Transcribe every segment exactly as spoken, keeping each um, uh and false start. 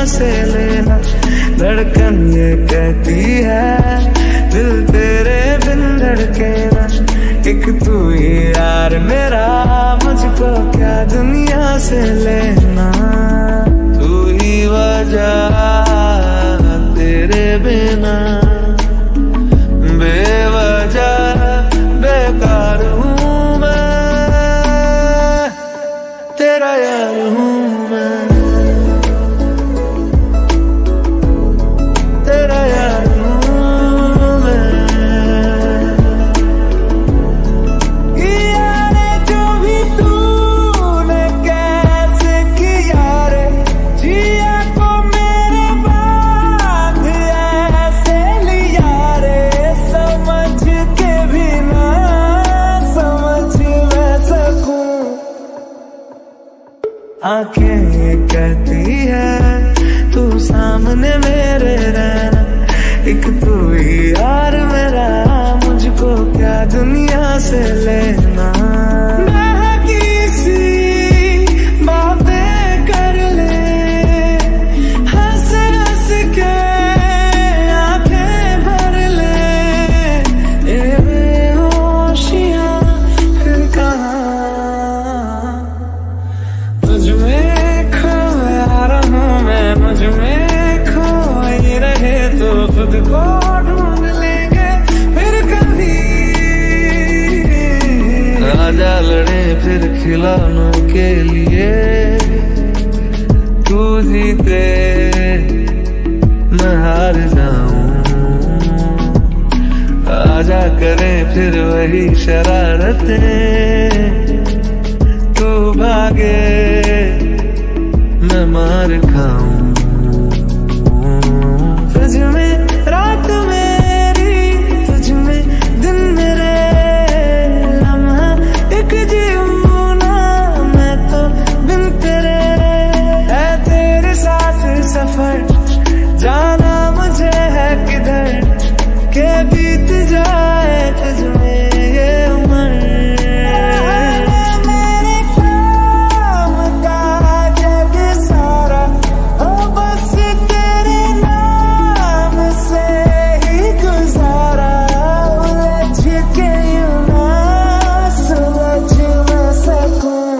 से लेना। धड़कन ये कहती है दिल तेरे बिन धड़के ना। एक तू ही यार मेरा, मुझको क्या दुनिया से लेना। तू ही वजह तेरे बिना बेवजह बेकार हूँ मैं, तेरा यार हूँ मैं, तेरा यार हूँ मैं। यार जो भी तूने कैसे किया रे, जिया को मेरे बांध ऐसे लिया रे। समझ के भी ना समझ मैं सकूं। आंखें ये कहती है तू सामने मेरे रहना। एक तू ही यार मेरा, मुझको क्या दुनिया से लेना। किसी बातें कर ले हंस हंस के आंखें भर ले। ये बेहोशियां फिर कहाँ, तुझ में खोया रहूं मैं, मुझ में खोई रहे तो खुद को ढूंढ लेंगे फिर कभी। राजा लड़े फिर खिलौनों के लिए, तू जीते मैं हार जाऊं। आजा करें फिर वही शरारतें, तू भागे मैं मार खाऊं। तुझ में रात मेरी, तुझ में दिन मेरे, लम्हा एक जीऊं ना मैं तो बिन तेरे। है तेरे साथ सफर, जाना मुझे है किधर के बीत जाए तुझ में ये उम्र। मेरे काम का जग सारा हो बस तेरे नाम से ही गुजारा। उलझ के यूं ना सुलझ मैं सकूं।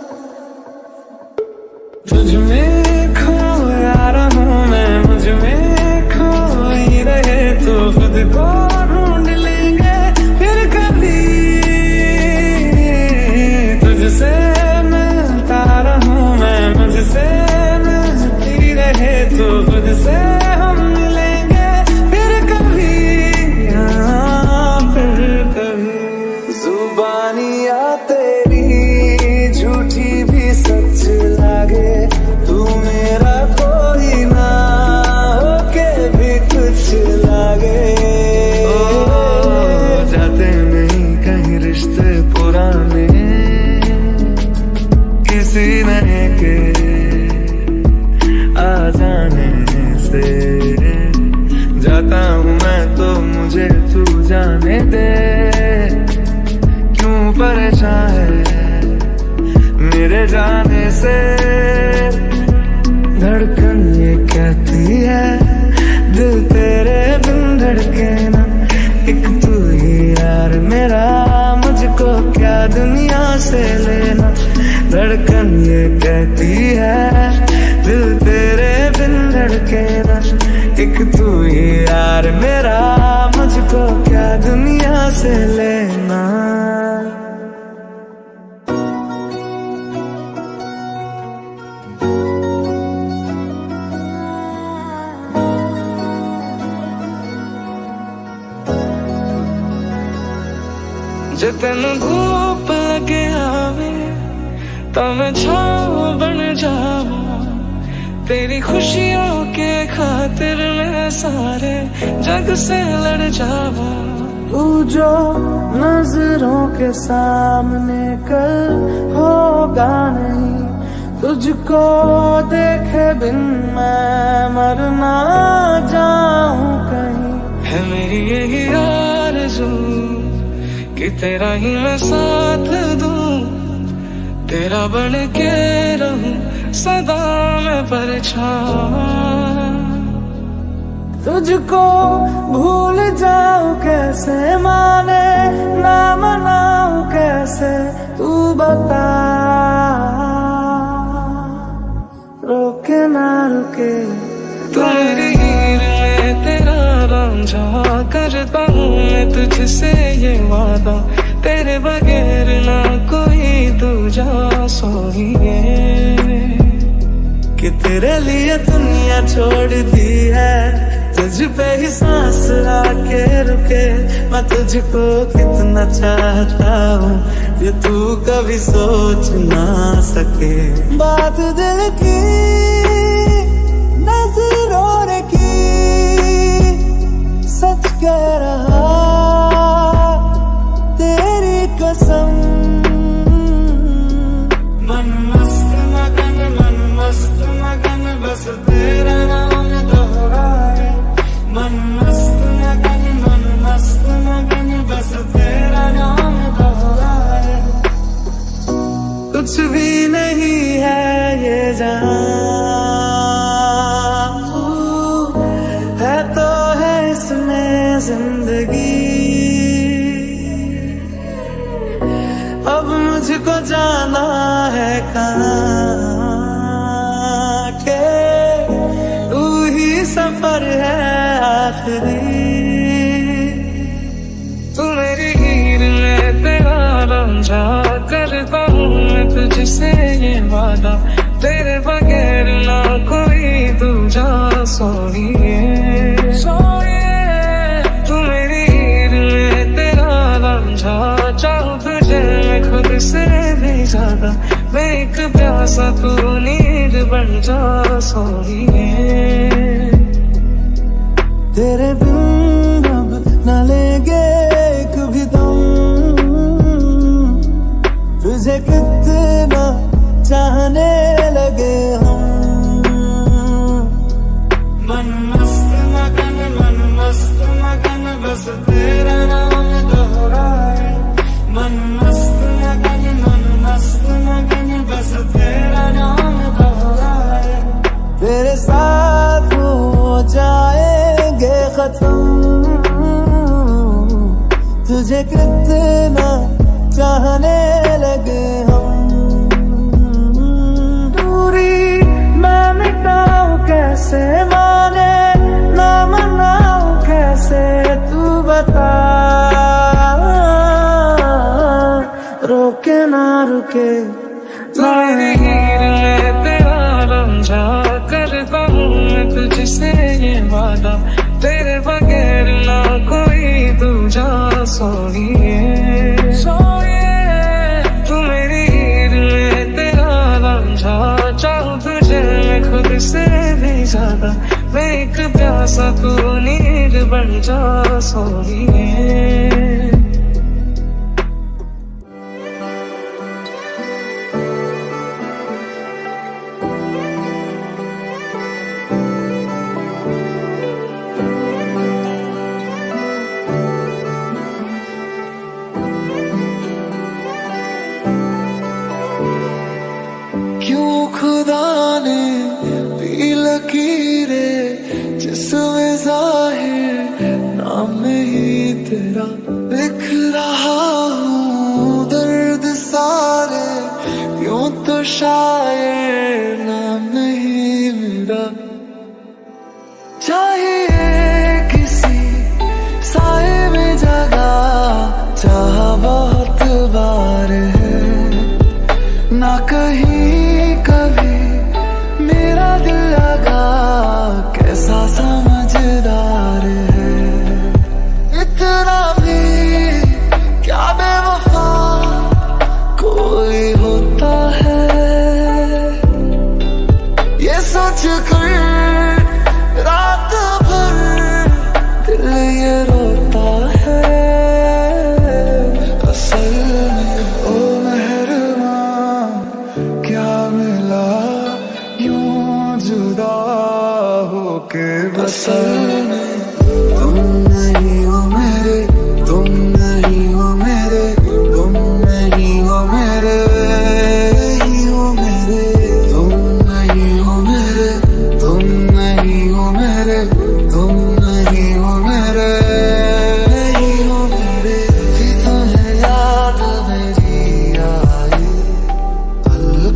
तुझ में खोया रहूं मैं, मुझ में खोई रहे तो खुद को ढूंढ लेंगे फिर कभी। तुझसे मिलता रहूं मैं, मुझसे मिलती रहे तो खुद से हम मिलेंगे फिर कभी। हाँ फिर कभी। जुबानियाँ तेरी झूठी भी सच लागे, तू मेरा कोई ना होके भी कुछ लागे। ओ, जाते नहीं कहीं रिश्ते पुराने किसी नए के आ जाने से। जाता हूँ मैं तो मुझे तू जाने दे, क्यों परेशान है मेरे जाने से। धड़कन ये कहती है दिल तेरे बिन धड़के ना। एक तू ही यार मेरा, मुझको क्या दुनिया से लेना। धड़कन ये कहती है दिल तेरे बिन धड़के ना। एक तू ही यार मेरा, मुझको क्या दुनिया से लेना। जे तेन धूप लगे आवे तो मैं छाँव बन जावा। तेरी खुशियों के खातिर मैं सारे जग से लड़ जावा। तू जो नजरों के सामने कल होगा नहीं, तुझको देखे बिन मैं मर ना जाऊं कहीं। है मेरी यही आरज़ू कि तेरा ही मैं साथ दूं, तेरा बन के रहूं सदा मैं परेशान। तुझको भूल जाऊं कैसे, माने ना मनाऊं कैसे, तू बता। रोके ना रुके तेरी हीर में तेरा रांझा, करता हूँ मैं तुझसे ये वादा, तेरे बगैर ना कोई दूजा सोइए। कि तेरे लिए दुनिया छोड़ दी है, तुझ पे ही सांस आके रुके। मैं तुझको कितना चाहता हूँ ये तू कभी सोच ना सके। बात दिल की नजरों की सच कह रहा, तेरी कसम। मन मस्त मगन मन मस्त मगन बस तेरा नाम दोहराए। मन मस्त मगन मन मस्त मगन बस तेरा नाम दोहराए। कुछ भी नहीं है ये जान, है तो है इसमें जिंदगी। अब मुझको जाना है कहाँ के, तू ही सफर है आखिरी। तू मेरी हीर में तेरा रांझा, करता हूँ मैं तुझसे ये वादा, तेरे बगैर ना कोई दूजा सोइए। तू मेरी हीर में तेरा रांझा, चाहूँ तुझे मैं खुद से भी ज्यादा। मैं एक प्यासा तू नीर बन जा सोइए। तेरे बिन अब न लेंगे एक भी दम, तुझे कितना चाहने लगे हम। मन मस्त मगन मन मस्त मगन बस तेरा नाम दोहराए। मन मस्त मगन मन मस्त मगन बस तेरा नाम दोहराए। तेरे साथ हो जाएंगे खत्म, तुझे कितना चाहने लगे हम। दूरी मैं मिटाऊं कैसे, माने ना मनाऊं कैसे, तू बता। रोके ना रुके तेरी हीर में तेरा रांझा, करता हूँ मैं तुझसे ये वादा, तेरे बगैर ना कोई दूजा सोइए। तू मेरी हीर में तेरा रांझा, चाहूँ तुझे मैं खुद से भी ज्यादा। मैं एक प्यासा तू नीर बन जा सोइए। क्यों खुदा ने दी लकीरें जिसमें जाहिर नाम ही तेरा लिख रहा हूँ। दर्द सारे यूं तो शायर नाम ही मेरा। चाहिए किसी साए में जगह, चाह बहुत बार है ना कहीं कभी मेरा दिल लगा। कैसा समझदार है, इतना भी क्या बेवफा कोई होता है। ये सोच कर रात भर दिल ये रोता है। असल में ओ मेहरबान क्या मिला यूं जुदा होके। असल में तुम नहीं हो मेरे, तुम नहीं हो मेरे, तुम नहीं हो मेरे, नहीं हो मेरे, तुम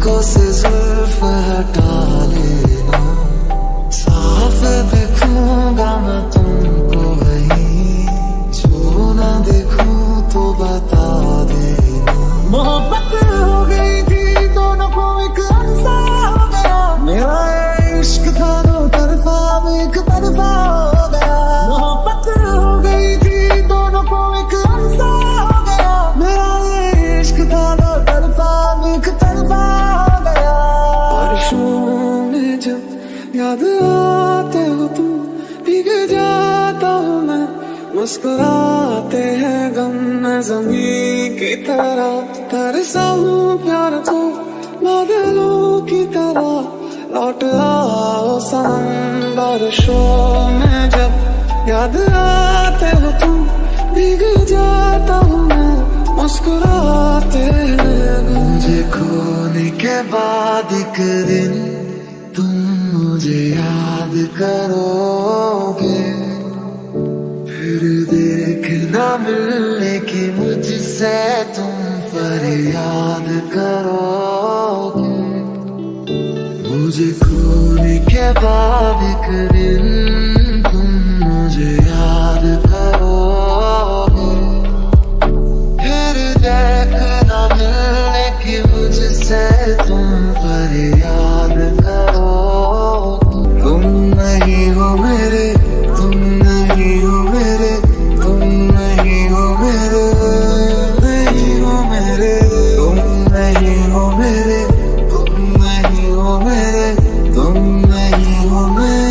आंखों से जुल्फ हटा लेना, साफ देखूंगा मैं तुमको वहीं, जो ना देखूं तो बता देना। मोहब्बत हो गई थी दोनों को एक अरसा हो गया, मेरा इश्क था दो तरफा एक तरफा हो गया। मोहब्बत हो गई थी दोनों को एक अरसा हो गया, मेरा इश्क था दो तरफा एक तरफा हो गया। बारिशों में जब याद आते हो तुम, भीग जाता हूँ मैं, मुस्कुराते हैं गम में ज़मीं की तरह, तरसा हूँ प्यार को बादलों की तरह, लौट आओ सनम। बारिशों में जब याद आते हो तुम, भीग जाता हूँ मैं, मुस्कुराते हैं। मुझे खोने के बाद एक दिन तुम मुझे याद करोगे, फिर देखना मिलने की मुझसे तुम फरियाद करोगे। मुझे खोने के बाद एक दिन तुम मुझे याद करोगे, फिर देखना मिलने की मुझसे तुम फरियाद करोगे। तुम नहीं हो मेरे, तुम नहीं हो मेरे, तुम नहीं हो मेरे, नहीं हो मेरे, तुम नहीं हो मेरे, तुम नहीं हो मेरे, तुम नहीं हो मेरे।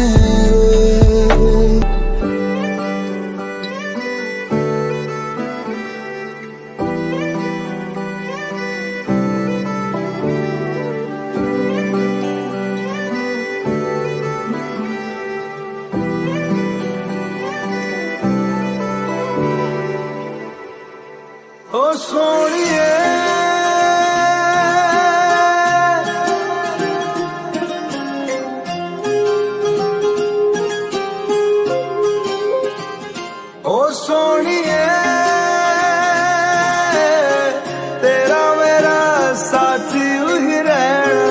ओ सोनिए ओ सोनिए, तेरा मेरा साथी ही रहना।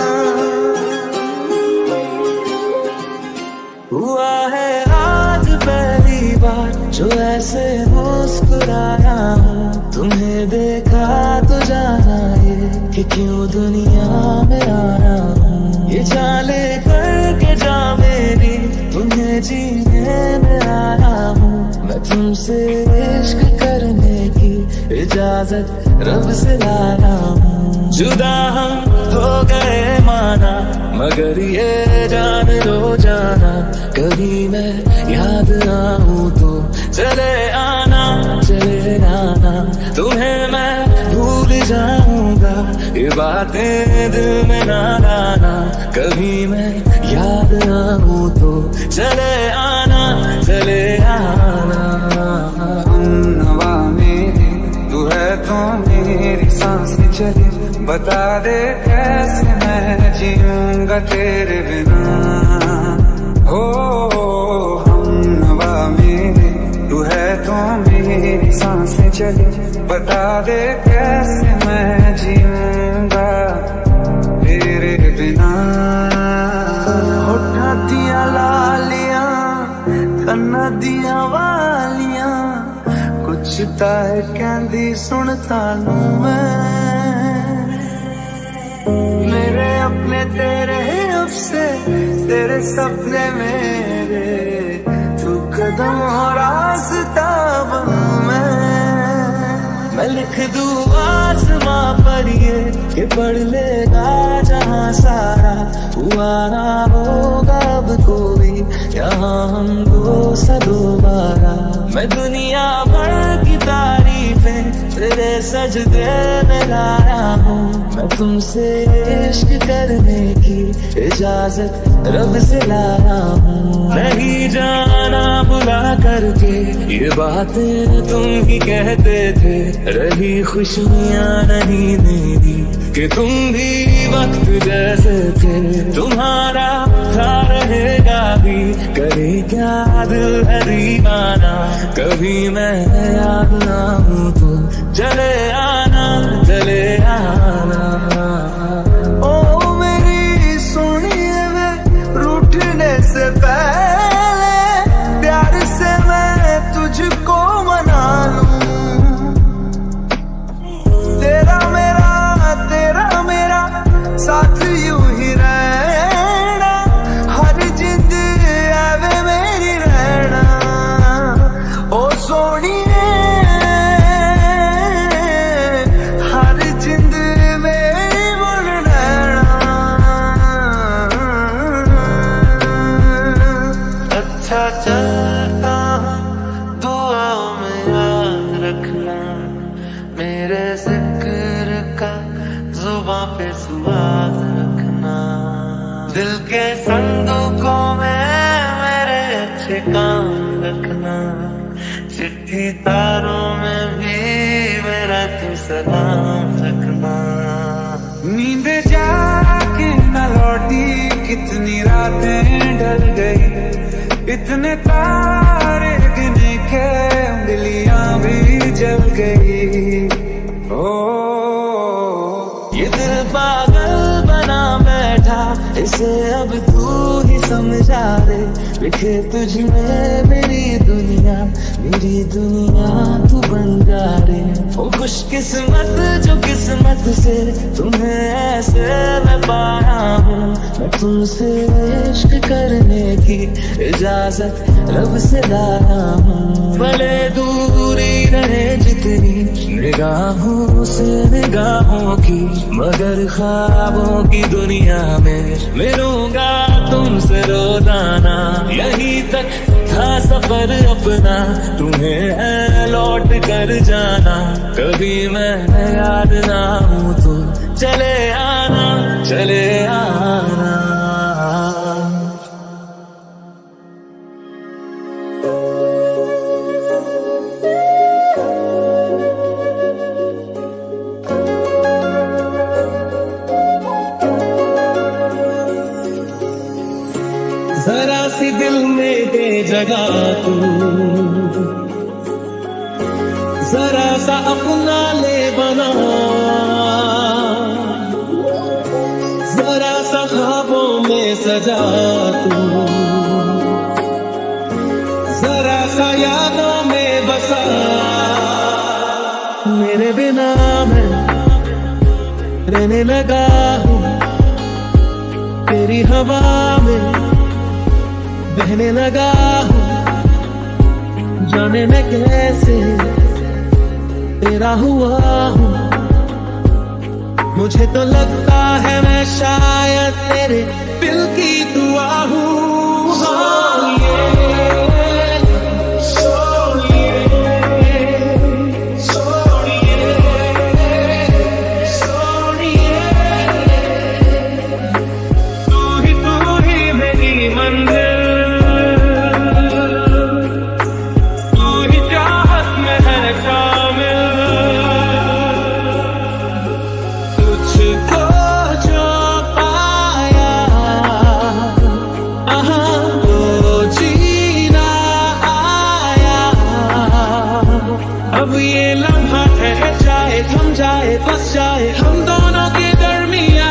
हुआ है आज पहली बार जो ऐसे मुस्कुराया हूँ, तुम्हें देखा तो जाना ये कि क्यों दुनिया में आया हूँ। ये चाले करके जा मेरी, तुम्हें जीने में आया हूँ। मैं तुमसे इश्क करने की इजाजत रब से लाया हूँ। जुदा हम हो गए माना, मगर ये जान लो जाना, कभी मैं याद आऊँ तो चले आना, चले आना। तुम्हें मैं भूल जाऊंगा, ये बातें दिल में ना लाना, कभी मैं याद आऊँ तो चले आना, चले आना। नवा मेरी तू है तो मेरी सांसें चली, बता दे कैसे मैं जीऊंगा तेरे बिना। हो हम नवा मेरे तू है तो मेरी सांसें चली, बता दे कैसे मैं जीऊंगा तेरे बिना। होठा दिया लालियां कन्ना दिया वालियां, कुछ ताए कहंदी सुनता लूं मैं। मेरे अपने तेरे अफसे, तेरे सपने मेरे, तू कदम हो रास्ता बनूं मैं। मैं लिख दूं आसमां पर ये कि पढ़ लेगा जहां सारा, हुआ ना होगा अब कोई यहाँ हमको सा दोबारा। मैं दुनिया भर की तारीफें तेरे सजदे में लाया हूँ, मैं तुमसे इश्क करने की इजाजत रब से लाया हूँ। नहीं जाना बुला करके ये बातें तुम ही कहते थे, रही खुशियाँ नहीं मेरी कि तुम भी वक्त जैसे थे। तुम्हारा था रहेगा भी, करे क्या दिल है दीवाना, कभी मैं याद ना हूँ तो चले आना, चले आना। मौसूआत रखना। दिल के संदूकों में मेरे अच्छे काम रखना। चिट्ठी तारों में भी मेरा तू सलाम रखना। नींद जाके न लौटी कितनी रातें ढल गई। इतने तारे गिने के उंगलियां भी जल गई। ओ ये दिल पागल बना बैठा, इसे अब तू ही समझा दे। लिखे तुझ में मेरी दुनिया, मेरी दुनिया तू बन जा रे। ओ खुशकिस्मत जो किस्मत से तुम्हें ऐसे मैं पाया हूँ। मैं तुमसे इश्क करने की इजाजत रब से लाया हूँ। भले दूरी रहे जितनी निगाहों से निगाहों की, मगर ख्वाबों की दुनिया में मिलूंगा तुमसे रोजाना। यहीं तक था सफर अपना, तुम्हें है लौट कर जाना। कभी मैं याद ना हूँ तो चले आना, चले आना। जरा सी दिल में दे जगह तू, जरा सा अपना ले बना। जरा सा ख्वाबों में सजा तू, जरा सा यादों में बसा। मेरे बिना मैं रहने लगा हूँ, तेरी हवा में बहने लगा हूँ। जाने मैं कैसे तेरा हुआ हूँ। मुझे तो लगता है मैं शायद तेरे दिल की दुआ हूँ। अब ये लम्हा ठहर जाए, थम जाए, बस जाए हम दोनों के दरमिया।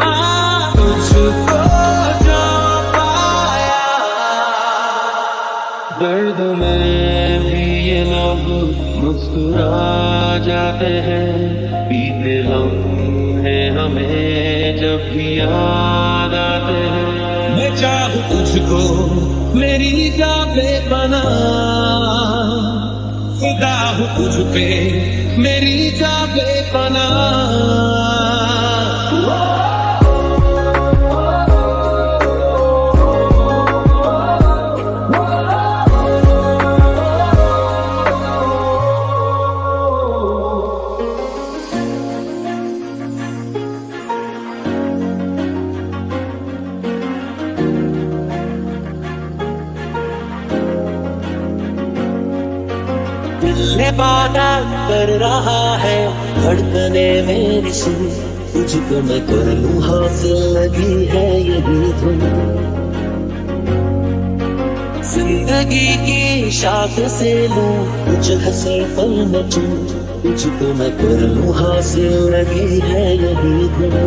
तुझको जो पाया, दर्द में भी ये लोग मुस्कुरा जाते हैं। बीते लम्हे हमें जब भी याद आते हैं। मैं चाहूँ तुझको मेरी जाबे बना, खुदा हूँ तुझ पे मेरी जाबे बना। दिल वादा कर रहा है धड़कने मेरी सुन। तुझको मैं कर लूँ हासिल लगी है यही धुन। जिंदगी की शाख से लूँ कुछ हंसी पल में चूं। तुझको मैं कर लूँ हासिल लगी है यही धुन।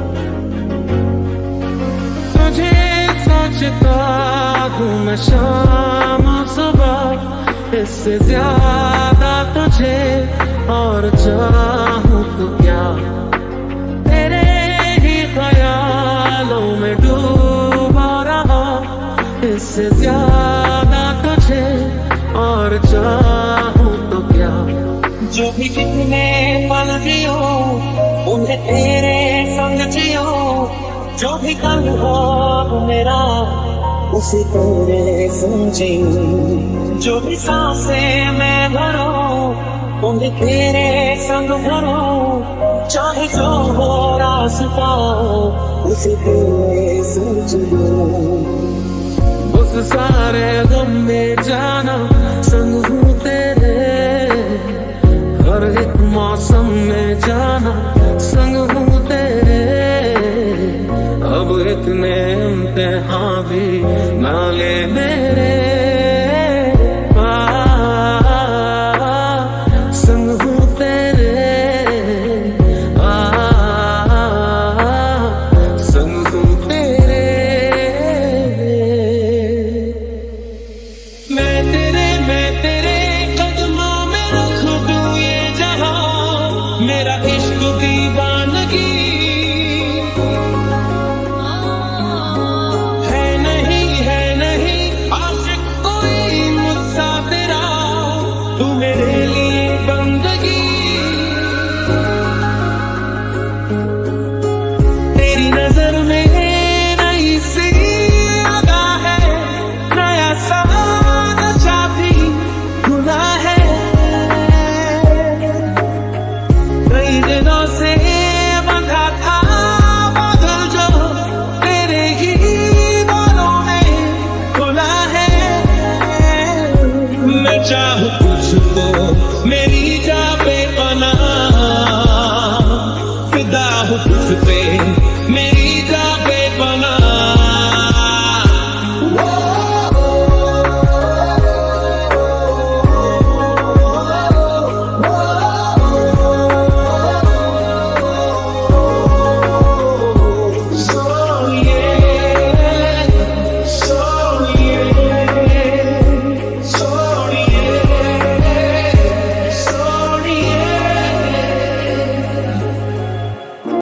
तुझे सोचता हूँ मैं शाम सुबह, इससे ज्यादा तुझे और चाहूँ तो क्या। तेरे ही ख्यालों में डूबा रहा, इससे ज्यादा तुझे और चाहूँ तो क्या। जो भी कितने पल जियो उन्हें तेरे संग जियो। जो भी कल हो मेरा उसे तेरे समझी। जो भी सांसें मैं भरूं उन्हें तेरे संग भरूं, चाहे जो हो रास्ता उसे तेरे सोच लूं। उस सारे गम में जाना संग हूँ तेरे, हर एक मौसम में जाना संग हूँ तेरे। अब इतने इम्तिहान भी ना ले मेरे,